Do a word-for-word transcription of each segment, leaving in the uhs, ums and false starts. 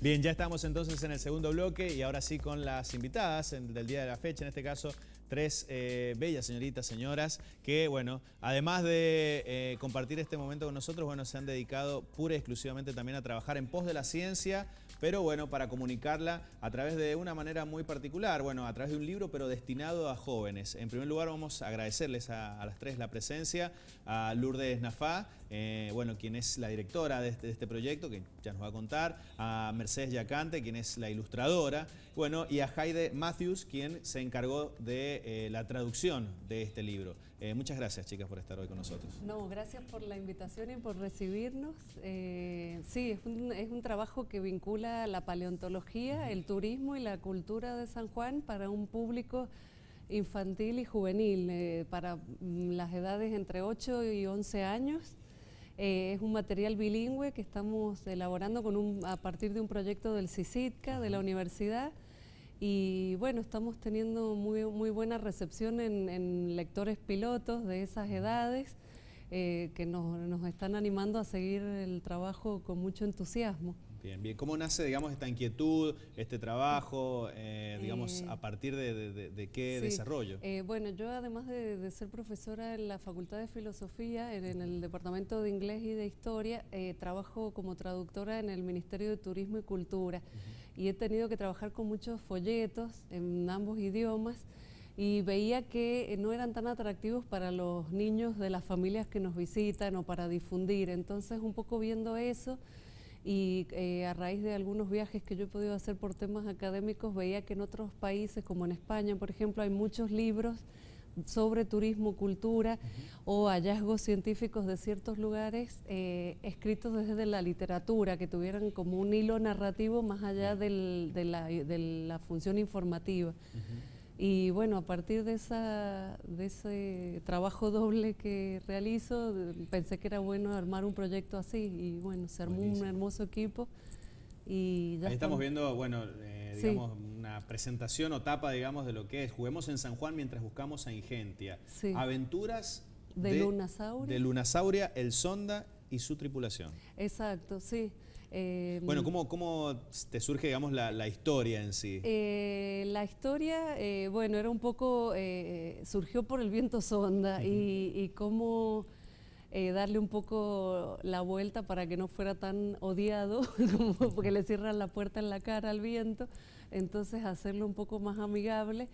Bien, ya estamos entonces en el segundo bloque y ahora sí con las invitadas en, del día de la fecha, en este caso tres eh, bellas señoritas, señoras, que bueno, además de eh, compartir este momento con nosotros, bueno, se han dedicado pura y exclusivamente también a trabajar en pos de la ciencia, pero bueno, para comunicarla a través de una manera muy particular, bueno, a través de un libro, pero destinado a jóvenes. En primer lugar, vamos a agradecerles a, a las tres la presencia, a Lourdes Nafá, eh, bueno, quien es la directora de este, de este proyecto, que ya nos va a contar, a Mercedes Yacante, quien es la ilustradora, bueno, y a Jaide Matthews, quien se encargó de eh, la traducción de este libro. Eh, muchas gracias, chicas, por estar hoy con nosotros. No, gracias por la invitación y por recibirnos. Eh, sí, es un, es un trabajo que vincula la paleontología, el turismo y la cultura de San Juan para un público infantil y juvenil, eh, para las edades entre ocho y once años. Eh, es un material bilingüe que estamos elaborando con un, a partir de un proyecto del CICITCA, de la universidad, y bueno, estamos teniendo muy, muy buena recepción en, en lectores pilotos de esas edades, eh, que nos, nos están animando a seguir el trabajo con mucho entusiasmo. Bien, bien. ¿Cómo nace, digamos, esta inquietud, este trabajo, eh, digamos, eh, a partir de, de, de qué sí, desarrollo? Eh, bueno, yo además de, de ser profesora en la Facultad de Filosofía, en, en el Departamento de Inglés y de Historia, eh, trabajo como traductora en el Ministerio de Turismo y Cultura. Uh-huh. Y he tenido que trabajar con muchos folletos en ambos idiomas, y veía que no eran tan atractivos para los niños de las familias que nos visitan o para difundir. Entonces, un poco viendo eso, y eh, a raíz de algunos viajes que yo he podido hacer por temas académicos, veía que en otros países, como en España, por ejemplo, hay muchos libros sobre turismo, cultura, uh-huh, o hallazgos científicos de ciertos lugares, eh, escritos desde la literatura, que tuvieran como un hilo narrativo más allá del, de, la, de la función informativa. Uh-huh. Y bueno, a partir de, esa, de ese trabajo doble que realizo, pensé que era bueno armar un proyecto así, y bueno, se armó Buenísimo. Un hermoso equipo. Y ya Ahí estamos viendo, bueno, eh, digamos, sí, una presentación o tapa, digamos, de lo que es Juguemos en San Juan mientras buscamos a Ingentia. Sí. Aventuras de, de Lunasauria. De Lunasauria, el sonda y su tripulación. Exacto, sí. Eh, bueno, ¿cómo, ¿cómo te surge, digamos, la, la historia en sí? Eh, la historia, eh, bueno, era un poco, eh, surgió por el viento sonda, uh-huh, y, y cómo eh, darle un poco la vuelta para que no fuera tan odiado, como porque le cierran la puerta en la cara al viento, entonces hacerlo un poco más amigable.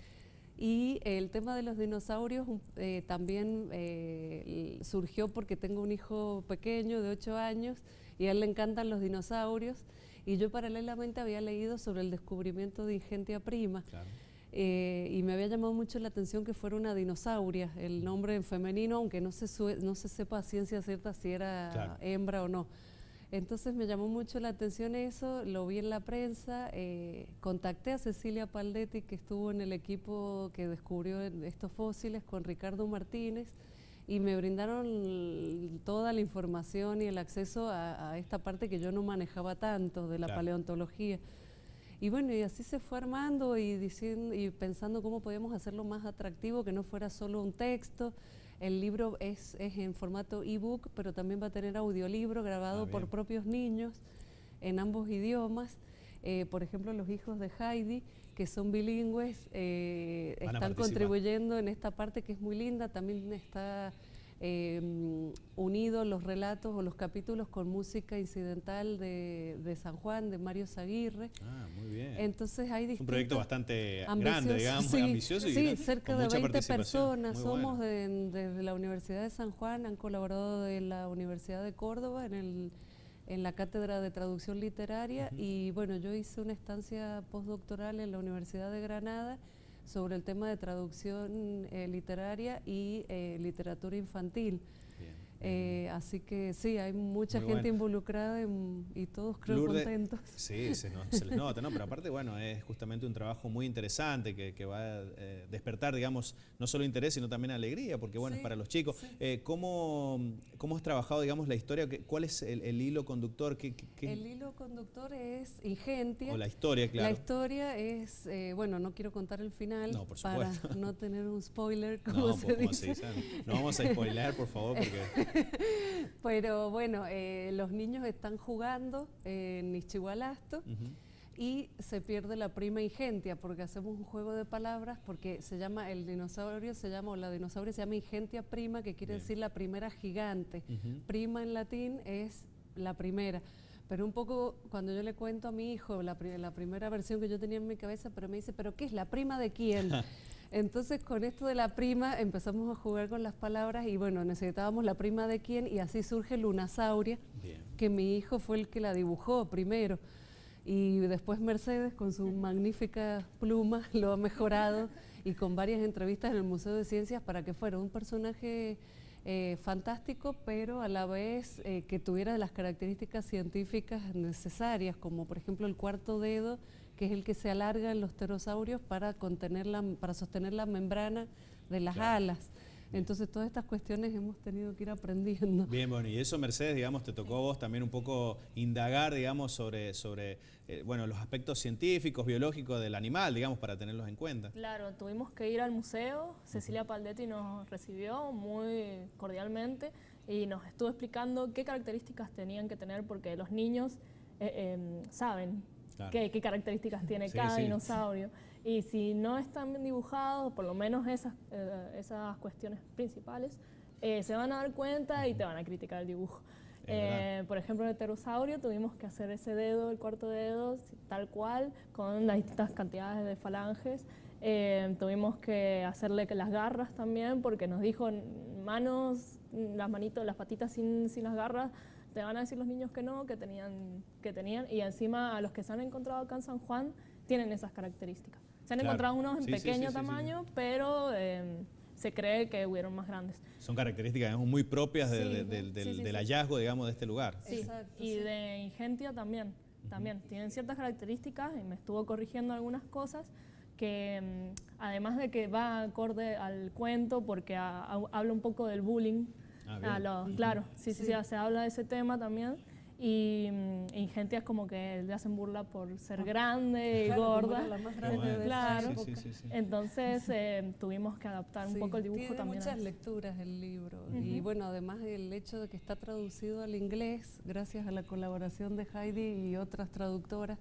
Y el tema de los dinosaurios eh, también eh, surgió porque tengo un hijo pequeño de ocho años y a él le encantan los dinosaurios, y yo paralelamente había leído sobre el descubrimiento de Ingentia Prima. Claro. Eh, y me había llamado mucho la atención que fuera una dinosauria, el nombre en femenino, aunque no se, no se sepa a ciencia cierta si era claro. hembra o no. Entonces me llamó mucho la atención eso, lo vi en la prensa, eh, contacté a Cecilia Paldetti, que estuvo en el equipo que descubrió estos fósiles, con Ricardo Martínez, y me brindaron toda la información y el acceso a, a esta parte que yo no manejaba tanto de la claro. paleontología. Y bueno, y así se fue armando y, diciendo, y pensando cómo podíamos hacerlo más atractivo, que no fuera solo un texto. El libro es, es en formato ebook, pero también va a tener audiolibro grabado ah, por propios niños en ambos idiomas. Eh, por ejemplo, los hijos de Heidi, que son bilingües, eh, están contribuyendo en esta parte que es muy linda. También está eh, unido los relatos o los capítulos con música incidental de, de San Juan, de Mario Zaguirre. Ah, muy bien. Entonces hay distintos... Un proyecto bastante ambicioso, grande, digamos, sí, ambicioso. Y sí, gran, cerca de veinte personas. Muy Somos bueno. de, de la Universidad de San Juan, han colaborado de la Universidad de Córdoba en el... en la Cátedra de Traducción Literaria, uh-huh, y bueno, yo hice una estancia postdoctoral en la Universidad de Granada sobre el tema de traducción eh, literaria y eh, literatura infantil. Bien. Eh, así que sí, hay mucha Muy gente bueno. involucrada en, y todos creo Lourdes, contentos. Sí, se, no, se les nota, ¿no? Pero aparte, bueno, es justamente un trabajo muy interesante que, que va a eh, despertar, digamos, no solo interés, sino también alegría, porque bueno, sí, es para los chicos. Sí. Eh, ¿cómo, ¿Cómo has trabajado, digamos, la historia? ¿Cuál es el, el hilo conductor? ¿Qué, qué? El hilo conductor es Ingentia. O la historia, claro. La historia es, eh, bueno, no quiero contar el final no, por para no tener un spoiler, como no, se ¿cómo dice. Se dice? No vamos a spoilear, por favor, porque... Pero bueno, eh, los niños están jugando en Ixchigualasto. Uh-huh. Y se pierde la prima Ingentia, porque hacemos un juego de palabras, porque se llama, el dinosaurio se llama, o la dinosauria se llama Ingentia prima, que quiere Bien. decir la primera gigante. Uh-huh. Prima en latín es la primera. Pero un poco, cuando yo le cuento a mi hijo la, la primera versión que yo tenía en mi cabeza, pero me dice, ¿pero qué es? ¿La prima de quién? Entonces, con esto de la prima, empezamos a jugar con las palabras y bueno, necesitábamos la prima de quién, y así surge Lunasauria, Bien. que mi hijo fue el que la dibujó primero. Y después Mercedes, con su magnífica pluma, lo ha mejorado y con varias entrevistas en el Museo de Ciencias para que fuera un personaje eh, fantástico, pero a la vez eh, que tuviera las características científicas necesarias, como por ejemplo el cuarto dedo, que es el que se alarga en los pterosaurios para, contener la, para sostener la membrana de las claro. alas. Entonces todas estas cuestiones hemos tenido que ir aprendiendo. Bien, bueno, y eso, Mercedes, digamos, te tocó a vos también un poco indagar, digamos, sobre, sobre eh, bueno, los aspectos científicos, biológicos del animal, digamos, para tenerlos en cuenta. Claro, tuvimos que ir al museo, Cecilia Paldetti nos recibió muy cordialmente y nos estuvo explicando qué características tenían que tener, porque los niños eh, eh, saben claro. qué, qué características tiene sí, cada sí. dinosaurio. Y si no están bien dibujados, por lo menos esas, eh, esas cuestiones principales, eh, se van a dar cuenta y te van a criticar el dibujo. Eh, por ejemplo, en el pterosaurio tuvimos que hacer ese dedo, el cuarto dedo, tal cual, con las distintas cantidades de falanges. Eh, tuvimos que hacerle que las garras también, porque nos dijo manos, las manitos, las patitas sin, sin las garras. Te van a decir los niños que no, que tenían, que tenían. Y encima a los que se han encontrado acá en San Juan tienen esas características. Se han claro. encontrado unos en sí, pequeño sí, sí, tamaño, sí, sí. pero eh, se cree que hubieron más grandes. Son características digamos, muy propias de, sí, de, de, del, sí, sí, del sí. hallazgo digamos, de este lugar. Sí, Exacto, y sí. de Ingentia también. Uh-huh. también. Tienen ciertas características y me estuvo corrigiendo algunas cosas que además de que va acorde al cuento porque a, a, habla un poco del bullying. Ah, a los, uh-huh. Claro, sí, sí, sí, sí, se habla de ese tema también. Y Ingentia es como que le hacen burla por ser grande y claro, gorda. La más grande bueno, de claro. Sí, sí, sí, sí. Entonces eh, tuvimos que adaptar sí, un poco el dibujo tiene también. Tiene muchas lecturas el libro. Uh-huh. Y bueno, además el hecho de que está traducido al inglés, gracias a la colaboración de Heidi y otras traductoras,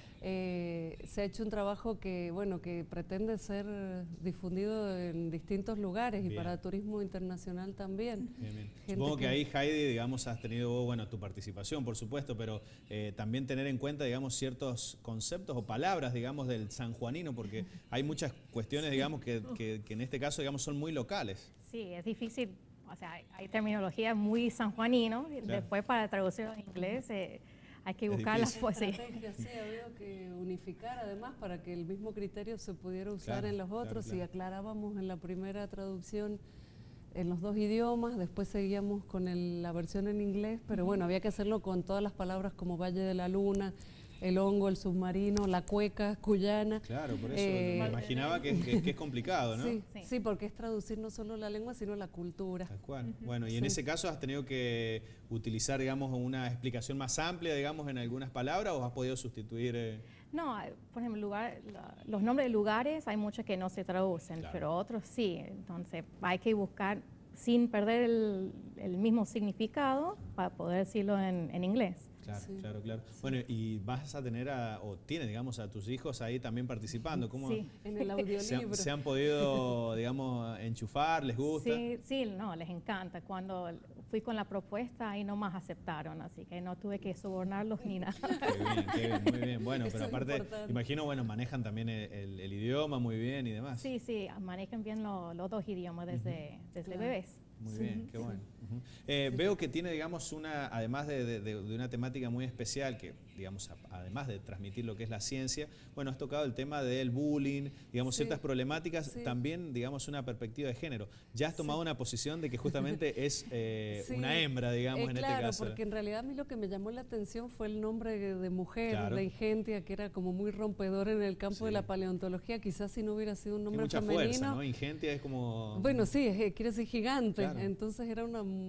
Eh, se ha hecho un trabajo que, bueno, que pretende ser difundido en distintos lugares bien. Y para turismo internacional también. Bien, bien. Supongo que, que ahí, Heidi, digamos, has tenido, bueno, tu participación, por supuesto, pero eh, también tener en cuenta, digamos, ciertos conceptos o palabras, digamos, del sanjuanino, porque hay muchas cuestiones, digamos, que, que, que en este caso, digamos, son muy locales. Sí, es difícil, o sea, hay terminología muy sanjuanino, claro. Después para traducirlo en inglés... Eh, hay que buscar las cosas. Sí, ha habido que unificar además para que el mismo criterio se pudiera usar claro, en los otros. Claro, claro. Y aclarábamos en la primera traducción en los dos idiomas, después seguíamos con el, la versión en inglés, pero bueno, había que hacerlo con todas las palabras como Valle de la Luna, el hongo, el submarino, la cueca, cuyana. Claro, por eso eh, me imaginaba que, que, que es complicado, ¿no? Sí, sí, sí, porque es traducir no solo la lengua, sino la cultura. Tal cual. Uh-huh. Bueno, y sí. en ese caso has tenido que utilizar, digamos, una explicación más amplia, digamos, en algunas palabras, ¿o has podido sustituir...? Eh? No, por ejemplo, lugar, los nombres de lugares hay muchos que no se traducen, claro. pero otros sí. Entonces hay que buscar sin perder el, el mismo significado para poder decirlo en, en inglés. Claro, sí. claro, claro. Sí. Bueno, y vas a tener, a, o tienes, digamos, a tus hijos ahí también participando. ¿Cómo sí, en el audiolibro. ¿Se han, se han podido, digamos, enchufar? ¿Les gusta? Sí, sí, no, les encanta. Cuando fui con la propuesta, ahí nomás aceptaron, así que no tuve que sobornarlos ni nada. Qué bien, qué bien, muy bien. Bueno, eso pero aparte, importante. Imagino, bueno, manejan también el, el, el idioma muy bien y demás. Sí, sí, manejan bien lo, los dos idiomas desde, uh-huh. desde claro. bebés. Muy sí, bien, qué sí. bueno. Uh-huh. eh, sí. Veo que tiene, digamos, una, además de, de, de una temática muy especial, que, digamos, a, además de transmitir lo que es la ciencia, bueno, has tocado el tema del bullying, digamos, sí. ciertas problemáticas, sí. también, digamos, una perspectiva de género. Ya has tomado sí. una posición de que justamente es eh, sí. una hembra, digamos, eh, en claro, este caso. Claro, porque en realidad a mí lo que me llamó la atención fue el nombre de mujer, claro. de Ingentia, que era como muy rompedor en el campo sí. de la paleontología. Quizás si no hubiera sido un nombre mucha femenino. Fuerza, ¿no? Ingentia es como... Bueno, sí, es, quiere decir gigante, claro. entonces era una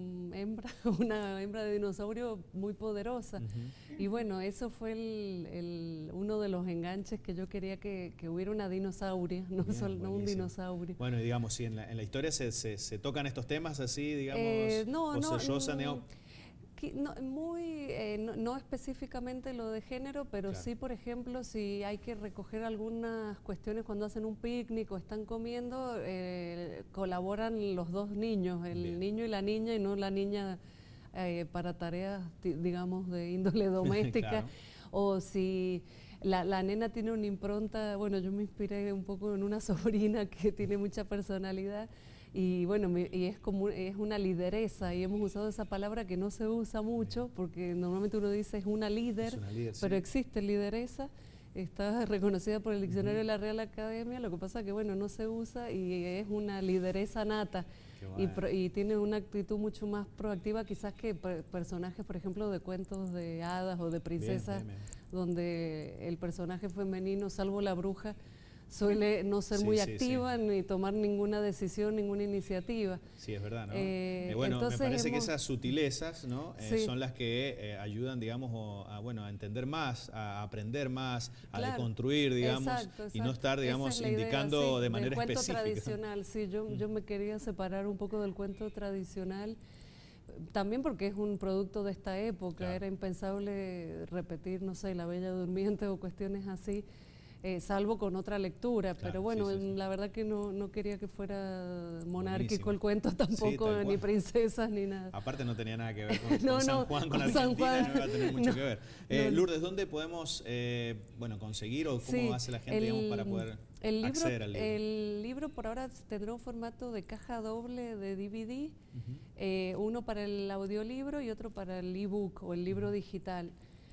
un hembra, una hembra de dinosaurio muy poderosa. Uh-huh. Y bueno, eso fue el, el, uno de los enganches que yo quería que, que hubiera una dinosauria, no, Bien, solo, no un dinosaurio. Bueno, y digamos, si en la, en la historia se, se, se tocan estos temas así, digamos, eh, no, no, Rosa, no, No, muy, eh, no, no específicamente lo de género, pero claro. sí, por ejemplo, si hay que recoger algunas cuestiones cuando hacen un picnic o están comiendo, eh, colaboran los dos niños, el Bien. niño y la niña, y no la niña eh, para tareas, digamos, de índole doméstica. Claro. O si la, la nena tiene una impronta, bueno, yo me inspiré un poco en una sobrina que tiene mucha personalidad. Y bueno, y es como es una lideresa, y hemos usado esa palabra que no se usa mucho, porque normalmente uno dice es una líder, es una líder pero sí. existe lideresa, está reconocida por el diccionario uh-huh. de la Real Academia, lo que pasa es que bueno, no se usa y es una lideresa nata. Y, pro, y tiene una actitud mucho más proactiva quizás que per, personajes, por ejemplo, de cuentos de hadas o de princesas, bien, bien, bien. donde el personaje femenino, salvo la bruja, suele no ser sí, muy sí, activa sí. ni tomar ninguna decisión, ninguna iniciativa. Sí, es verdad, ¿no? Eh, eh, bueno, me parece hemos... que esas sutilezas, ¿no? Eh, sí. son las que eh, ayudan, digamos, a, bueno, a entender más, a aprender más, a claro. deconstruir, digamos, exacto, exacto. y no estar, digamos, es indicando idea, sí, de manera del cuento específica. Tradicional, sí, yo, yo me quería separar un poco del cuento tradicional. También porque es un producto de esta época, claro. era impensable repetir, no sé, La Bella Durmiente o cuestiones así. Eh, salvo con otra lectura, claro, pero bueno, sí, sí, sí. la verdad que no, no quería que fuera monárquico Buenísimo. el cuento tampoco, sí, ni princesas ni nada. Aparte no tenía nada que ver con, no, con San no, Juan, con, con Argentina, San Juan. no iba a tener mucho no, que ver. Eh, no, Lourdes, ¿dónde podemos eh, bueno, conseguir o cómo sí, hace la gente el, digamos, para poder el libro, acceder al libro? El libro por ahora tendrá un formato de caja doble de D V D, uh-huh. eh, uno para el audiolibro y otro para el ebook o el libro uh-huh. digital.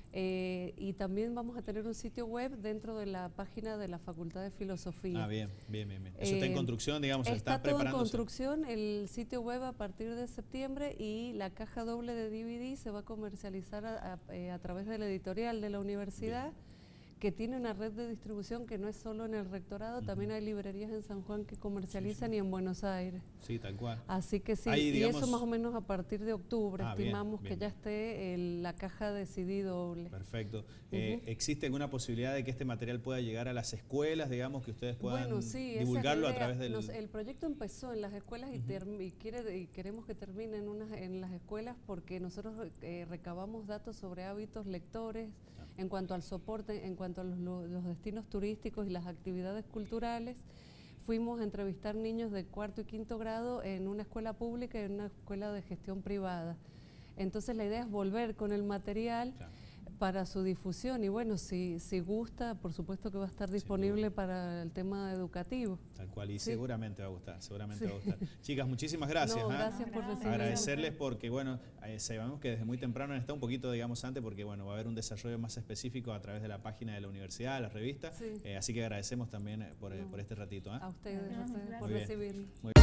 Eh, y también vamos a tener un sitio web dentro de la página de la Facultad de Filosofía. Ah, bien, bien, bien. bien. Eso eh, está en construcción, digamos, está, está todo preparándose. en construcción, el sitio web a partir de septiembre, y la caja doble de D V D se va a comercializar a, a, a través de la editorial de la universidad, bien. que tiene una red de distribución que no es solo en el rectorado, uh-huh. también hay librerías en San Juan que comercializan sí, sí. y en Buenos Aires. Sí, tal cual. Así que sí, Ahí, y digamos... eso más o menos a partir de octubre, ah, estimamos bien, bien, que ya esté el, la caja de C D doble. Perfecto. Uh-huh. eh, ¿Existe alguna posibilidad de que este material pueda llegar a las escuelas, digamos, que ustedes puedan bueno, sí, divulgarlo esa es la idea. a través del...? Nos, el proyecto empezó en las escuelas uh-huh. y, term, y, quiere, y queremos que termine en, unas, en las escuelas porque nosotros eh, recabamos datos sobre hábitos lectores, en cuanto al soporte, en cuanto a los, los destinos turísticos y las actividades culturales. Fuimos a entrevistar niños de cuarto y quinto grado en una escuela pública y en una escuela de gestión privada. Entonces la idea es volver con el material claro. para su difusión y bueno, si, si gusta, por supuesto que va a estar disponible para el tema educativo. Tal cual, y sí. seguramente va a gustar, seguramente sí. va a gustar. Chicas, muchísimas gracias. No, ¿eh? gracias por recibirme. Agradecerles porque, bueno, eh, sabemos que desde muy temprano está un poquito, digamos, antes, porque, bueno, va a haber un desarrollo más específico a través de la página de la universidad, la revista, sí. eh, así que agradecemos también por, no. por este ratito. ¿eh? A ustedes, a ustedes por muy recibirme. Muy